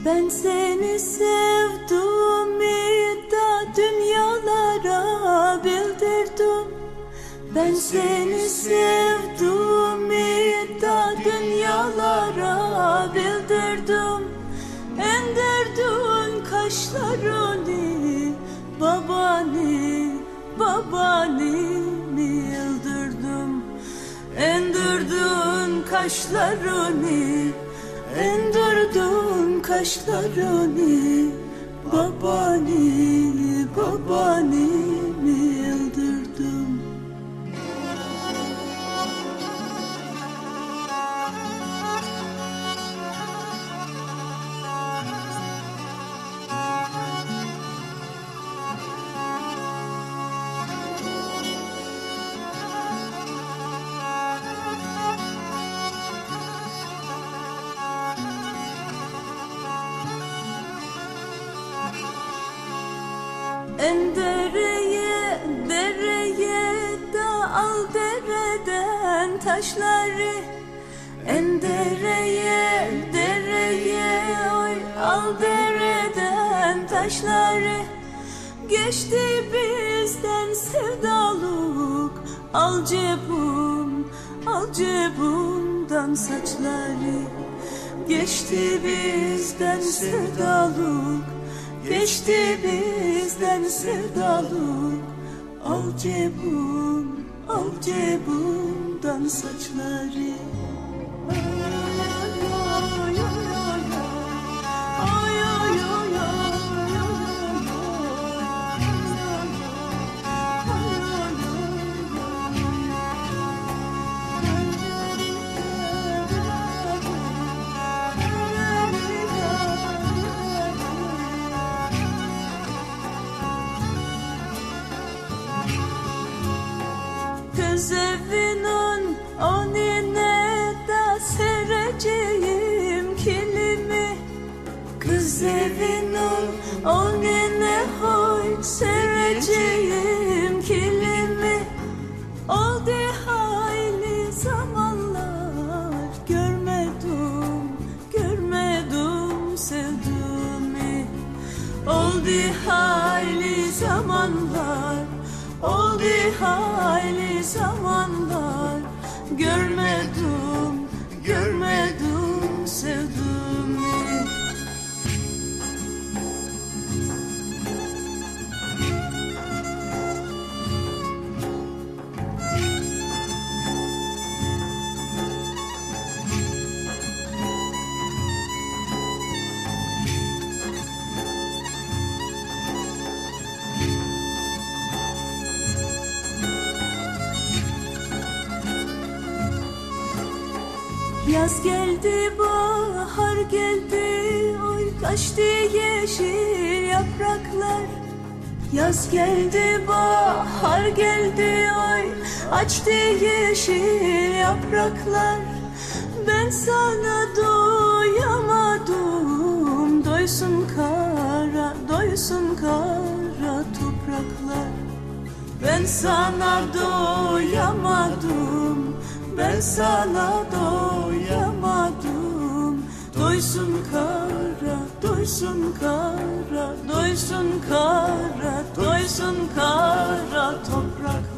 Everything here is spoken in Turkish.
Ben seni sevdiğimi da dünyalara bildirdim. Ben seni sevdiğimi da dünyalara bildirdim. Endirdin kaşlarını, babanimi yıldırdım. Endirdin kaşlarını, endirdin kaşlarını, babanimi yıldırdım. En dereye da al dereden taşları. En dereye oy al dereden taşları. Geçti bizden sevdalık, al cebumdan saçları. Geçti bizden sevdalık, geçti bizden sevdalık, al cebumdan saçları. Kız evinin önüne da sereceğim kilimi. Kız evinin önüne hoy sereceğim kilimi. Oldu hayli zamanlar görmedim sevdiğimi. Oldu hayli zamanlar, oldu hayli zamanlar görmedim sevdiğimi. Yaz geldi, bahar geldi, oy kaçtı yeşil yapraklar. Yaz geldi, bahar geldi, oy açtı yeşil yapraklar. Ben sana doyamadım, doysun kara topraklar. Ben sana doyamadım, ben sana doyamadım. Doysun kara, doysun kara, doysun kara, doysun kara toprak.